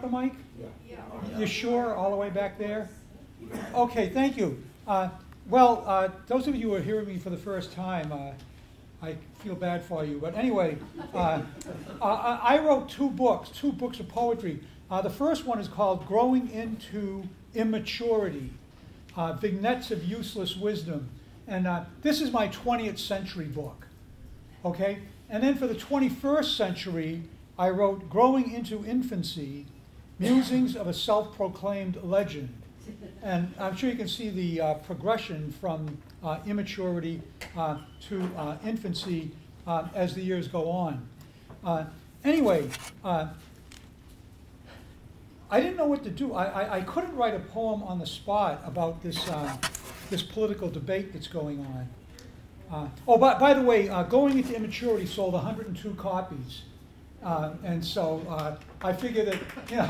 the mic? Yeah. You sure, all the way back there? Okay, thank you. Those of you who are hearing me for the first time, I feel bad for you. But anyway, I wrote two books of poetry. The first one is called Growing into Immaturity, Vignettes of Useless Wisdom. And this is my 20th century book. Okay? And then for the 21st century, I wrote Growing into Infancy, Musings of a Self-Proclaimed Legend. And I'm sure you can see the progression from immaturity to infancy as the years go on. Anyway, I didn't know what to do. I couldn't write a poem on the spot about this, this political debate that's going on. By the way, Going into Immaturity sold 102 copies. And so I figure that,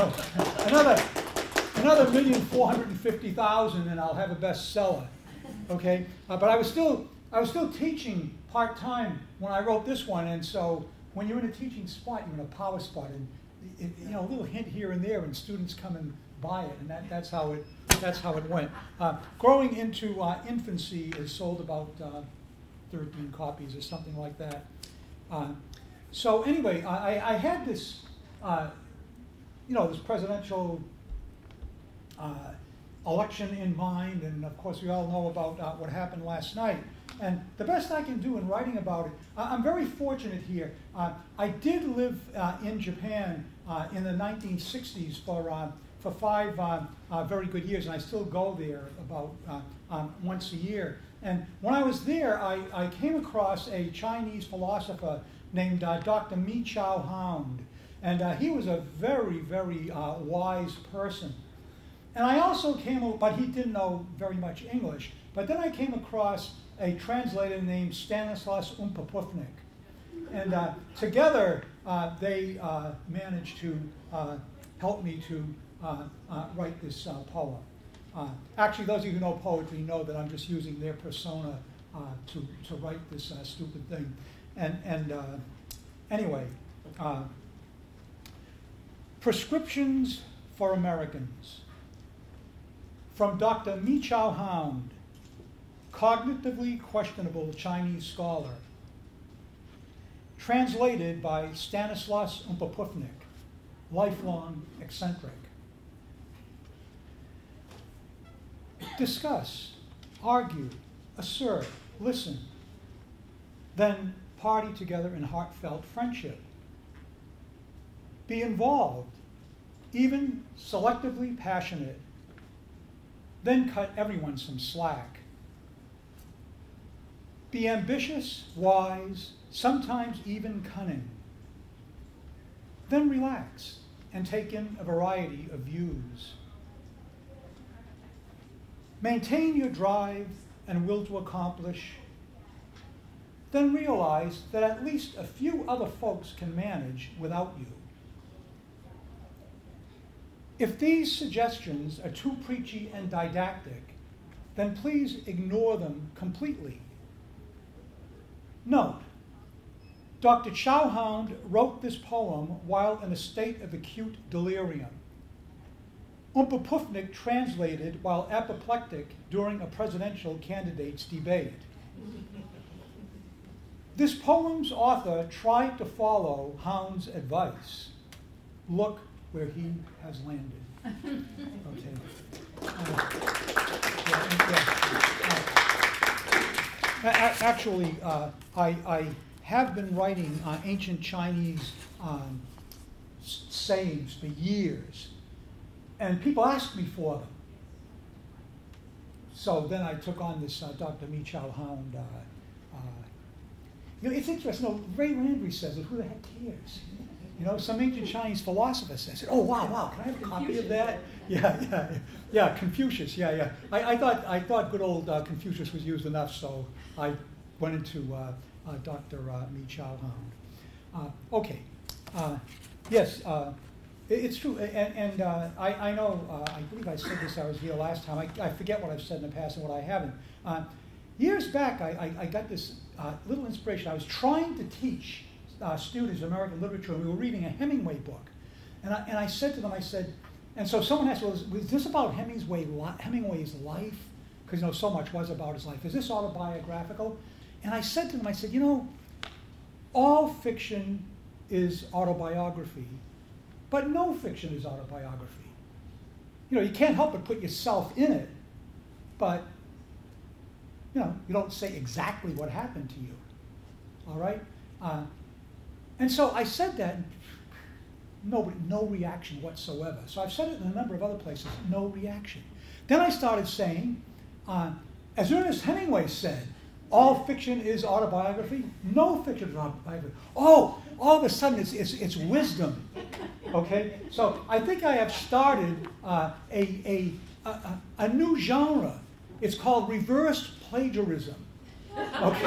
another 1,450,000 and I'll have a bestseller. Okay? But I was still teaching part-time when I wrote this one, and so when you're in a teaching spot, you're in a power spot, and a little hint here and there, and students come and buy it, and that's how it went. Growing into Infancy is sold about 13 copies or something like that. So anyway, I had this, this presidential election in mind, and of course we all know about what happened last night. And the best I can do in writing about it, I'm very fortunate here. I did live in Japan in the 1960s for 5 very good years, and I still go there about once a year. And when I was there, I came across a Chinese philosopher named Dr. Mi Chao Hound. And he was a very, very wise person. And I also but he didn't know very much English. But then I came across a translator named Stanislas Umpapufnik. And together they managed to help me to write this poem. Actually, those of you who know poetry know that I'm just using their persona to write this stupid thing. Anyway, Prescriptions for Americans. From Dr. Mi Chao Hound, cognitively questionable Chinese scholar. Translated by Stanislas Umpapufnik, lifelong eccentric. Discuss, argue, assert, listen, then party together in heartfelt friendship. Be involved, even selectively passionate, then cut everyone some slack. Be ambitious, wise, sometimes even cunning. Then relax and take in a variety of views. Maintain your drive and will to accomplish. Then realize that at least a few other folks can manage without you. If these suggestions are too preachy and didactic, then please ignore them completely. Note, Dr. Chao Hound wrote this poem while in a state of acute delirium. Umpapufnik translated while apoplectic during a presidential candidate's debate. This poem's author tried to follow Hound's advice. Look where he has landed. Okay. Actually, I have been writing ancient Chinese sayings for years, and people ask me for them. So then I took on this Dr. Mi Chao Hound. It's interesting. No, Ray Landry says it. Who the heck cares? Some ancient Chinese philosopher says it. Oh, wow, can I have a copy of that? Yeah, Confucius, yeah. I thought good old Confucius was used enough, so I went into Dr. Mi Chao Hound. Okay, yes, it's true, and I know, I believe I said this, I was here last time, I forget what I've said in the past and what I haven't. Years back, I got this little inspiration. I was trying to teach students American literature, and we were reading a Hemingway book. And I said to them, I said, and so someone asked, well, was this about Hemingway's life? Because, you know, so much was about his life. Is this autobiographical? And I said to them, I said, you know, all fiction is autobiography, but no fiction is autobiography. You know, you can't help but put yourself in it, but, you know, you don't say exactly what happened to you, all right? And so I said that, no reaction whatsoever. So I've said it in a number of other places, no reaction. Then I started saying, as Ernest Hemingway said, all fiction is autobiography. No fiction is autobiography. Oh, all of a sudden it's wisdom. Okay, so I think I have started a new genre. It's called reversed plagiarism. Okay,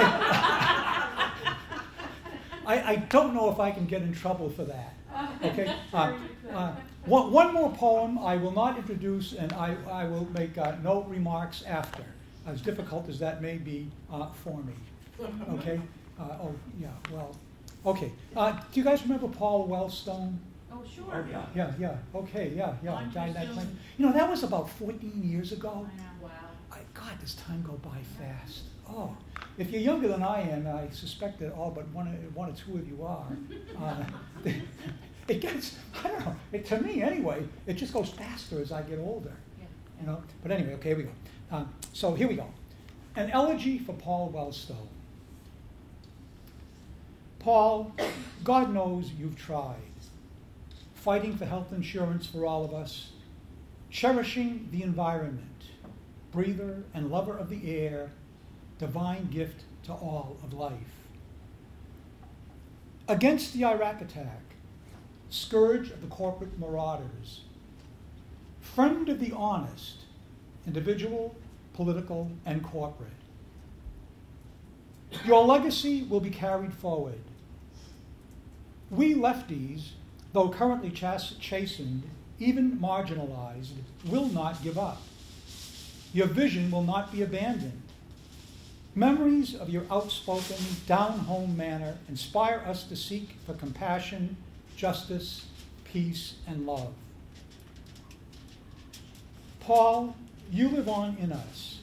I don't know if I can get in trouble for that. Okay, one more poem I will not introduce, and I will make no remarks after, as difficult as that may be for me. Okay, oh yeah, well, okay. Do you guys remember Paul Wellstone? Oh, sure. Yeah, okay, yeah. Died that time. You know, that was about 14 years ago. I know, wow. God, does time go by fast. Oh, if you're younger than I am, and I suspect that all but one or two of you are, it gets, I don't know, to me anyway, it just goes faster as I get older. Yeah. You know, but anyway, okay, here we go. So here we go. An elegy for Paul Wellstone. Paul, God knows you've tried, fighting for health insurance for all of us, cherishing the environment, breather and lover of the air, divine gift to all of life. Against the Iraq attack, scourge of the corporate marauders, friend of the honest, individual, political, and corporate. Your legacy will be carried forward. We lefties, though currently chastened, even marginalized, will not give up. Your vision will not be abandoned. Memories of your outspoken, down-home manner inspire us to seek for compassion, justice, peace, and love. Paul, you live on in us.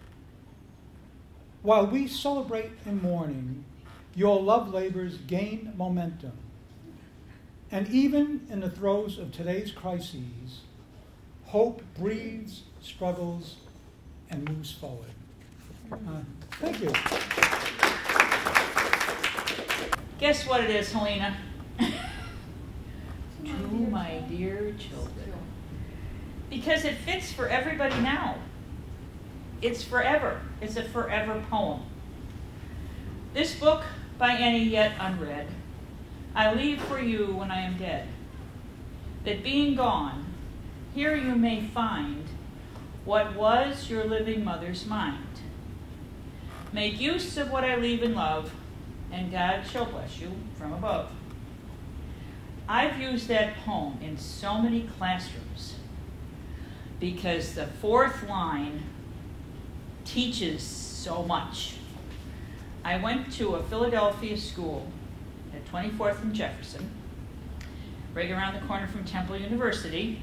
While we celebrate in mourning, your love labors gain momentum. And even in the throes of today's crises, hope breathes, struggles, and moves forward. Thank you. Guess what it is, Helena? To my dear children. Because it fits for everybody now. It's forever. It's a forever poem. This book, by any yet unread, I leave for you when I am dead. That being gone, here you may find what was your living mother's mind. Make use of what I leave in love, and God shall bless you from above. I've used that poem in so many classrooms because the fourth line teaches so much. I went to a Philadelphia school at 24th and Jefferson, right around the corner from Temple University,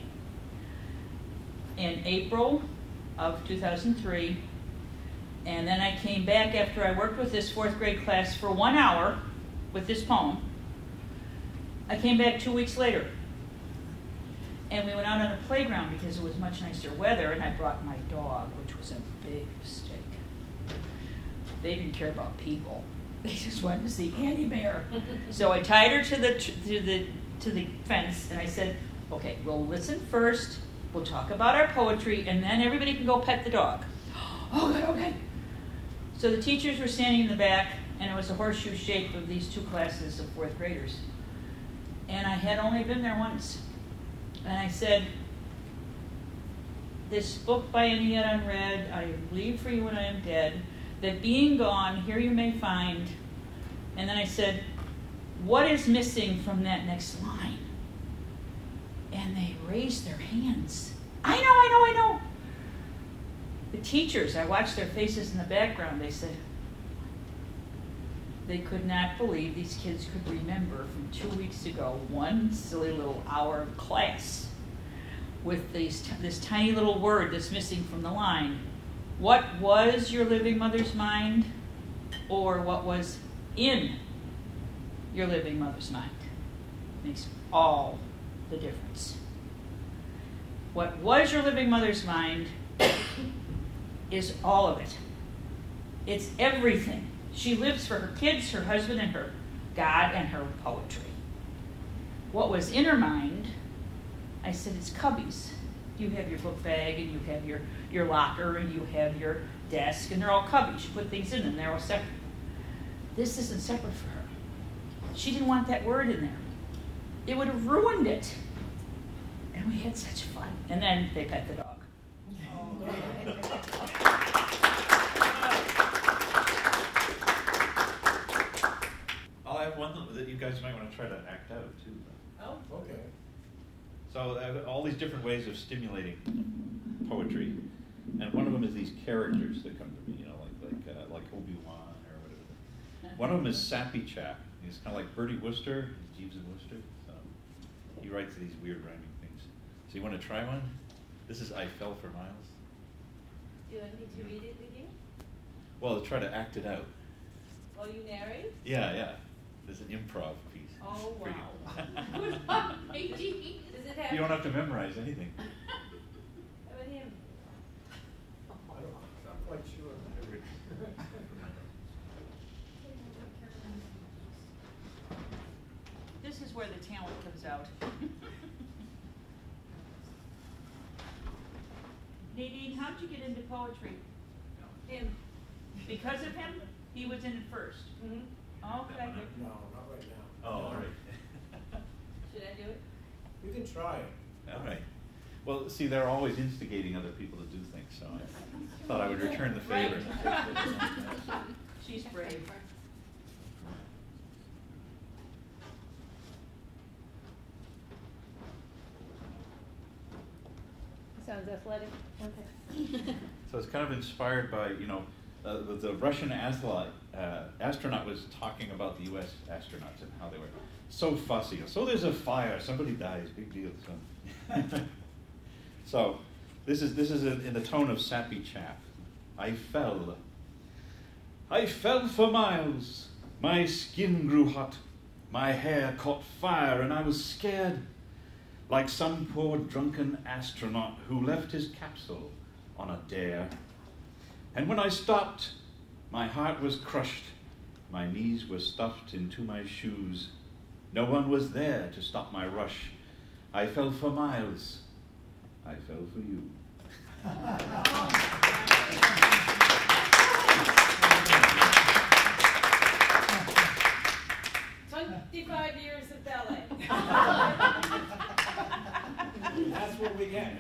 in April of 2003. And then I came back after I worked with this fourth grade class for 1 hour with this poem. I came back 2 weeks later. And we went out on the playground because it was much nicer weather, and I brought my dog, which was a big mistake. They didn't care about people. They just wanted to see Annie Bear. So I tied her to the fence, and I said, okay, we'll listen first, we'll talk about our poetry, and then everybody can go pet the dog. Okay. So the teachers were standing in the back, and it was a horseshoe shape of these two classes of fourth graders. And I had only been there once. And I said, this book by any yet unread, I leave for you when I am dead, that being gone, here you may find. And then I said, what is missing from that next line? And they raised their hands. I know. The teachers, I watched their faces in the background, they said, They could not believe these kids could remember from 2 weeks ago one silly little hour of class with this tiny little word that's missing from the line. What was your living mother's mind, or what was in your living mother's mind? Makes all the difference. What was your living mother's mind is all of it. It's everything. She lives for her kids, her husband, and her God, and her poetry. What was in her mind, I said, it's cubbies. You have your book bag, and you have your locker, and you have your desk, and they're all cubbies. You put things in them, they're all separate. This isn't separate for her. She didn't want that word in there. It would have ruined it. And we had such fun. And then they pet the dog. I'll have one that you guys might want to try to act out too. Oh, Okay. So all these different ways of stimulating poetry, and one of them is these characters that come to me, you know, like Obi-Wan or whatever. One of them is Sappy Chap. He's kind of like Bertie Wooster, Jeeves and Wooster. So he writes these weird rhyming things. So you want to try one? This is I Fell for Miles. Do you want me to read it again? Well, try to act it out. Or you narrate? Yeah. There's an improv piece. Oh, for you. wow. Does it have... You don't have to memorize anything. How about him? I'm not quite sure. This is where the talent comes out. Nadine, how'd you get into poetry? Him. Because of him? He was in it first. Mm-hmm. Okay. No, not right now. Oh, all right. Should I do it? You can try it. All right. Well, see, they're always instigating other people to do things, so I thought I would return the favor. She's brave. Sounds athletic. Okay. So it's kind of inspired by, you know, the Russian astronaut was talking about the U.S. astronauts and how they were so fussy. So there's a fire, somebody dies, big deal. So, so this is in the tone of Sappy Chap. I fell for miles. My skin grew hot. My hair caught fire, and I was scared, like some poor drunken astronaut who left his capsule on a dare. And when I stopped, my heart was crushed. My knees were stuffed into my shoes. No one was there to stop my rush. I fell for miles. I fell for you. 25 years of ballet. That's what we get.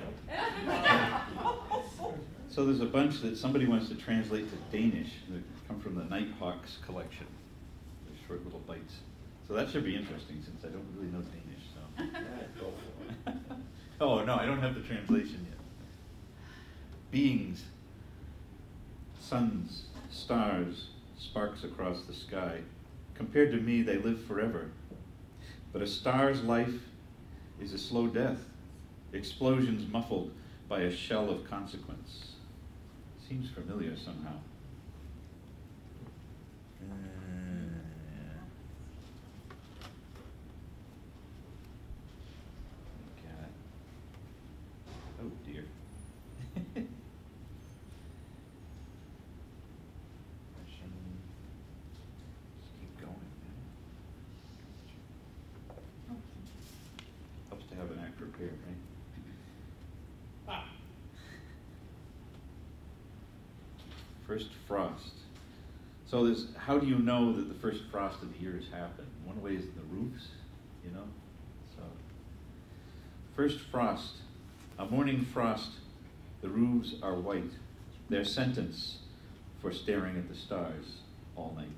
So there's a bunch that somebody wants to translate to Danish that come from the Nighthawks collection. They're short little bites. So that should be interesting since I don't really know Danish. So. Oh, no, I don't have the translation yet. Beings, suns, stars, sparks across the sky. Compared to me, they live forever. But a star's life is a slow death, explosions muffled by a shell of consequence. Seems familiar somehow. Got it. Oh dear. Just keep going. Helps to have an act prepared, right? First frost. So there's, how do you know that the first frost of the year has happened? One way is the roofs, you know? So, first frost, a morning frost, the roofs are white. Their sentence for staring at the stars all night.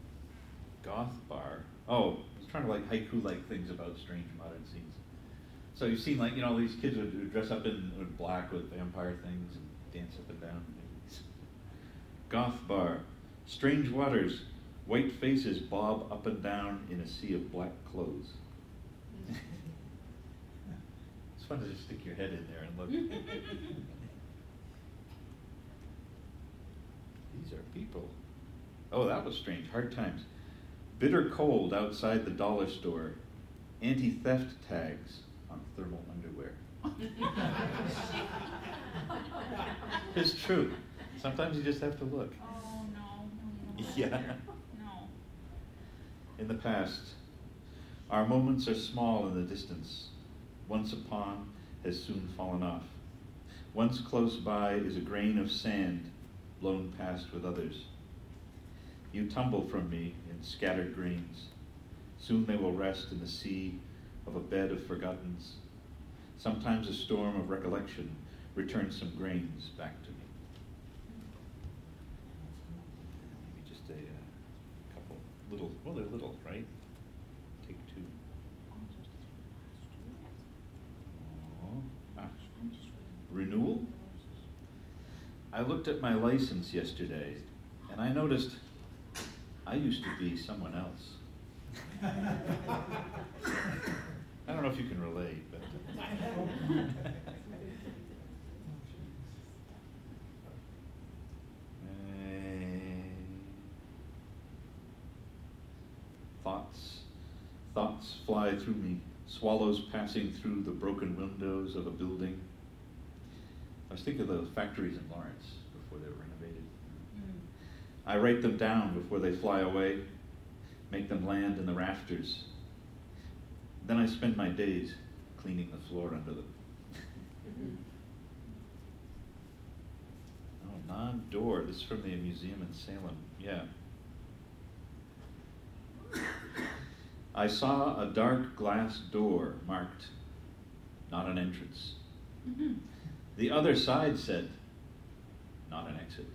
Goth bar. Oh, I was trying to like haiku-like things about strange modern scenes. So you've seen, like, these kids would dress up in black with vampire things and dance up and down. Goth bar, strange waters, white faces bob up and down in a sea of black clothes. It's fun to just stick your head in there and look. These are people. Oh, that was strange. Hard times. Bitter cold outside the dollar store. Anti-theft tags on thermal underwear. It's true. Sometimes you just have to look. Oh, no. Yeah. No. In the past, our moments are small in the distance. Once upon has soon fallen off. Once close by is a grain of sand blown past with others. You tumble from me in scattered grains. Soon they will rest in the sea of a bed of forgottens. Sometimes a storm of recollection returns some grains back to me. Maybe just a couple little, well, they're little, right? Take two. Renewal? I looked at my license yesterday, and I noticed I used to be someone else. I don't know if you can relate, but... Thoughts fly through me, swallows passing through the broken windows of a building. I was thinking of the factories in Lawrence before they were renovated. I write them down before they fly away, make them land in the rafters. Then I spend my days cleaning the floor under them. Oh, non-door. This is from the museum in Salem. Yeah. I saw a dark glass door marked, not an entrance. The other side said, not an exit.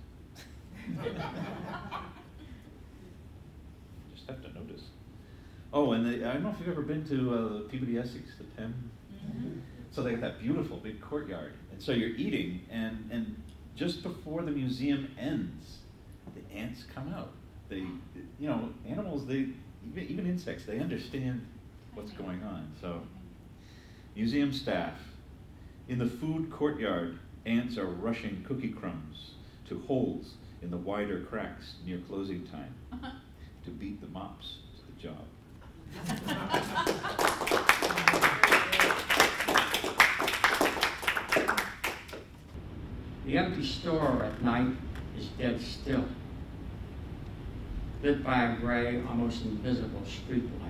Just have to notice. Oh, and I don't know if you've ever been to Peabody Essex, the Thames. So they have that beautiful big courtyard. And so you're eating, and just before the museum ends, the ants come out. They, animals, even insects, they understand what's going on. So, museum staff. In the food courtyard, ants are rushing cookie crumbs to holes in the wider cracks near closing time to beat the mops to the job. The empty store at night is dead still, lit by a gray, almost invisible street light.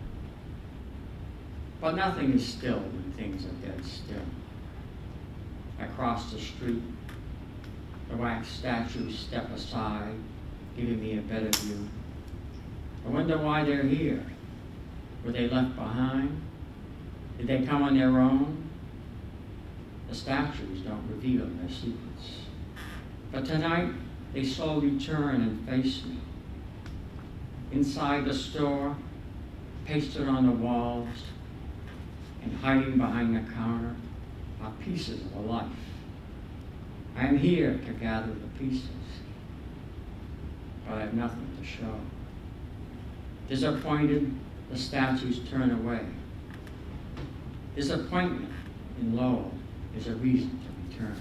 But nothing is still when things are dead still. Across the street, the wax statues step aside, giving me a better view. I wonder why they're here. Were they left behind? Did they come on their own? The statues don't reveal their secrets. But tonight, they slowly turn and face me. Inside the store, pasted on the walls, and hiding behind the counter are pieces of a life. I am here to gather the pieces, but I have nothing to show. Disappointed, the statues turn away. Disappointment in Lowell is a reason to return.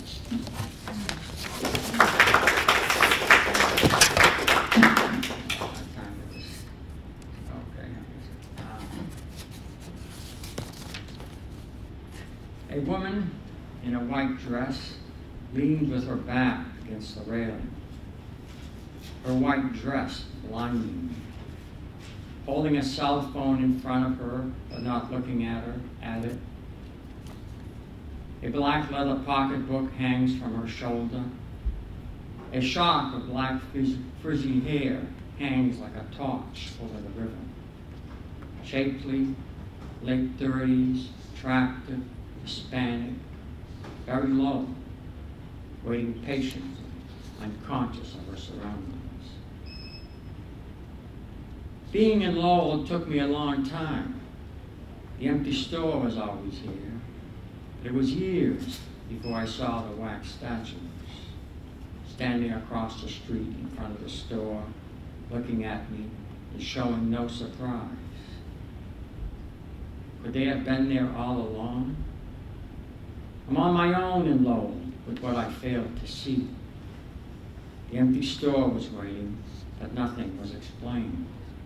A woman in a white dress leans with her back against the railing. Her white dress blinding me. Holding a cell phone in front of her, but not looking at it. A black leather pocketbook hangs from her shoulder. A shock of black frizzy hair hangs like a torch over the river. Shapely, late 30s, attractive, Hispanic, very low, waiting patiently, unconscious of her surroundings. Being in Lowell took me a long time. The empty store was always here. It was years before I saw the wax statues standing across the street in front of the store, looking at me and showing no surprise. Could they have been there all along? I'm on my own in Lowell with what I failed to see. The empty store was waiting, but nothing was explained.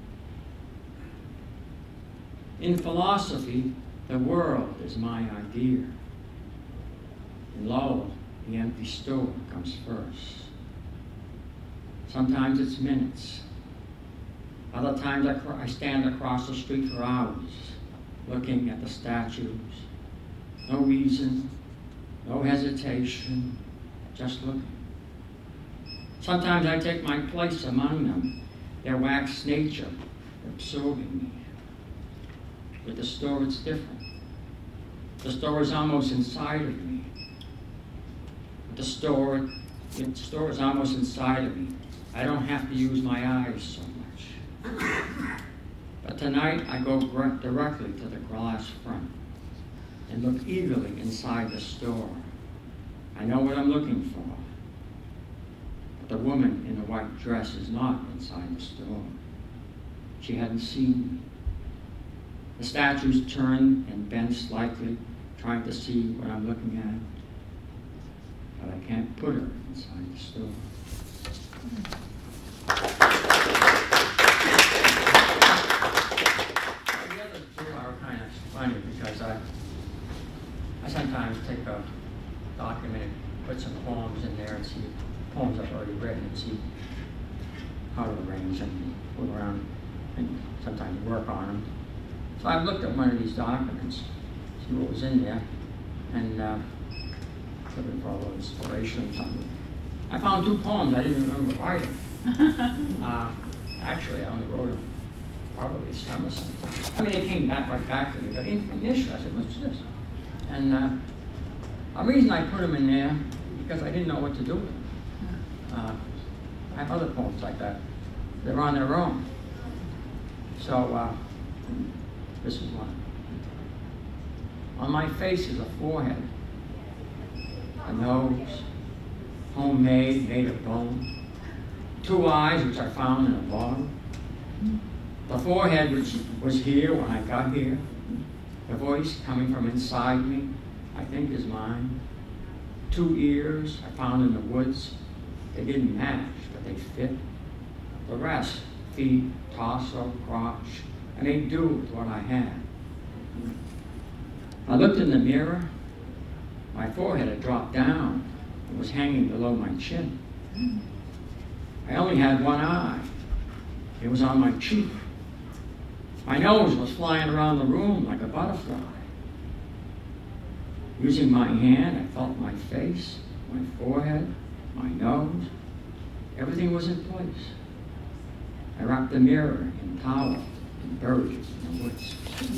In philosophy, the world is my idea. In Lowell, the empty store comes first. Sometimes it's minutes. Other times I stand across the street for hours, looking at the statues. No reason, no hesitation, just looking. Sometimes I take my place among them, their wax nature absorbing me. With the store, it's different. The store is almost inside of me. The store is almost inside of me. I don't have to use my eyes so much. But tonight, I go directly to the glass front and look eagerly inside the store. I know what I'm looking for. But the woman in the white dress is not inside the store. She hadn't seen me. The statues turn and bend slightly, trying to see what I'm looking at. But I can't put her inside the store. The other two are kind of funny because I sometimes take a document and put some poems in there and see poems I've already written and see how to arrange them and put around and sometimes work on them. So I looked at one of these documents, see what was in there, and looking for a little inspiration or something. I found two poems I didn't remember writing. Actually, I only wrote them probably a summer sometime. I mean, they came right back to me, but initially I said, what's this? And the reason I put them in there, because I didn't know what to do with them. I have other poems like that. They're on their own. So, this is one. On my face is a forehead, a nose, homemade, made of bone, two eyes which I found in a bottle. The forehead which was here when I got here, the voice coming from inside me, I think is mine. Two ears I found in the woods. They didn't match, but they fit. The rest, feet, torso, crotch, I made do with what I had. I looked in the mirror. My forehead had dropped down and was hanging below my chin. I only had one eye. It was on my cheek. My nose was flying around the room like a butterfly. Using my hand, I felt my face, my forehead, my nose. Everything was in place. I wrapped the mirror in towel and buried it in the woods.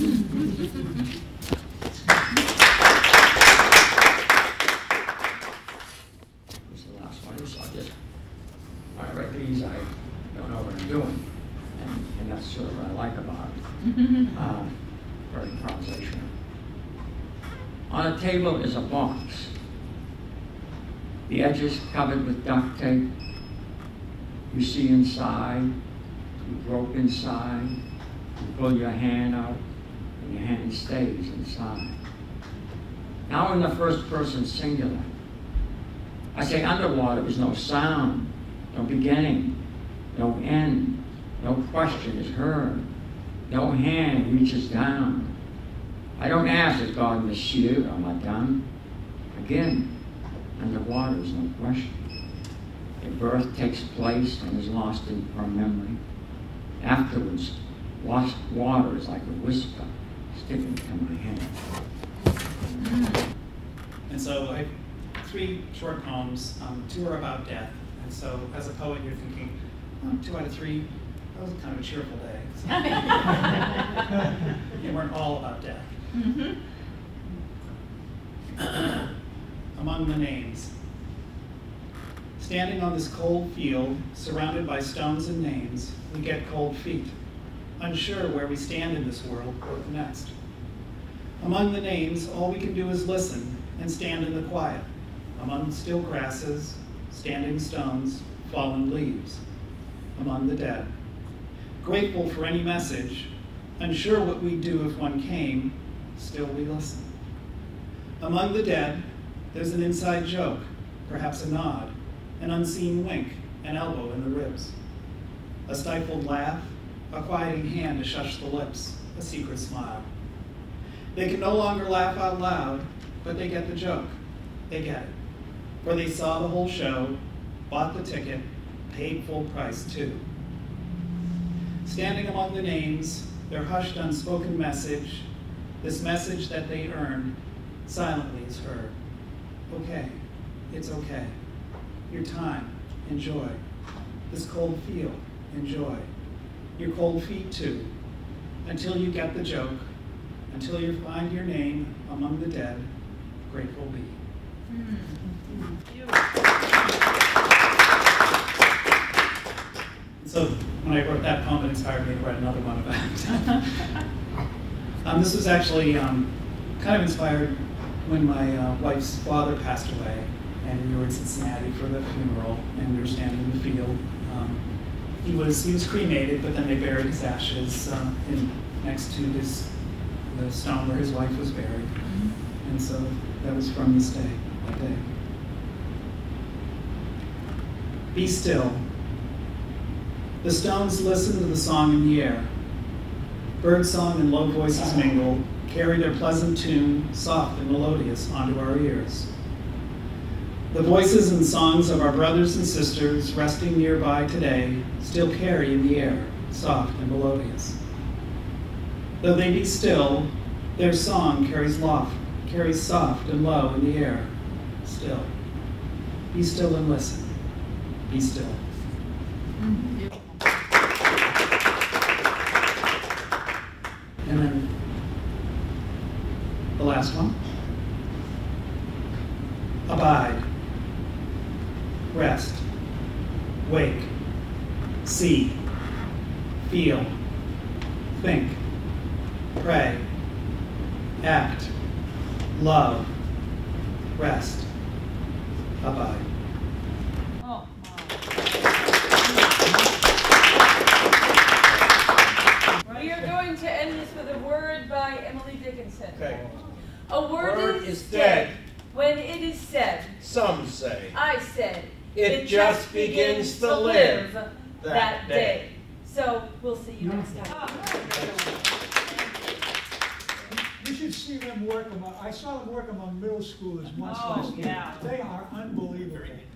This is the last one. So I read these, I don't know what I'm doing. And that's sort of what I like about it. Very improvisational. On a table is a box. The edges covered with duct tape. You see inside, you grope inside, you pull your hand out, and your hand stays inside. Now in the first person singular, I say underwater is no sound, no beginning, no end, no question is heard, no hand reaches down. I don't ask, is God Monsieur or Madame? Again, underwater is no question. A birth takes place and is lost in our memory. Afterwards, water is like a whisper sticking to my hand. And so I have 3 short poems. 2 are about death. And so as a poet, you're thinking, 2 out of 3, that was kind of a cheerful day. So they weren't all about death. Mm-hmm. Among the names. Standing on this cold field, surrounded by stones and names, we get cold feet, unsure where we stand in this world or the next. Among the names, all we can do is listen and stand in the quiet, among still grasses, standing stones, fallen leaves, among the dead. Grateful for any message, unsure what we'd do if one came, still we listen. Among the dead, there's an inside joke, perhaps a nod, an unseen wink, an elbow in the ribs. A stifled laugh, a quieting hand to shush the lips, a secret smile. They can no longer laugh out loud, but they get the joke. They get it. For they saw the whole show, bought the ticket, paid full price too. Standing among the names, their hushed unspoken message, this message that they earned, silently is heard. Okay, it's okay. Your time, enjoy. This cold field, enjoy. Your cold feet too, until you get the joke, until you find your name among the dead, grateful be. So when I wrote that poem, it inspired me to write another one about it. This was actually kind of inspired when my wife's father passed away, and we were in Cincinnati for the funeral, and we were standing in the field. He was cremated, but then they buried his ashes next to the stone where his wife was buried. And so that was from this day, that day. Be still. The stones listen to the song in the air. Birdsong and low voices mingle, carry their pleasant tune, soft and melodious, onto our ears. The voices and songs of our brothers and sisters resting nearby today still carry in the air, soft and melodious. Though they be still, their song carries soft and low in the air, still. Be still and listen. Be still. And then the last one. Abide. Rest. Wake. See. Feel. Think. Pray. Act. Love. Rest. Abide. Oh, We are going to end this with a word by Emily Dickinson. Okay. A word is dead when it is said. Some say. I said. It just begins to live that day. So we'll see you next time. You should see them work among, I saw them work among middle schoolers once Oh, last year. yeah. They are unbelievable.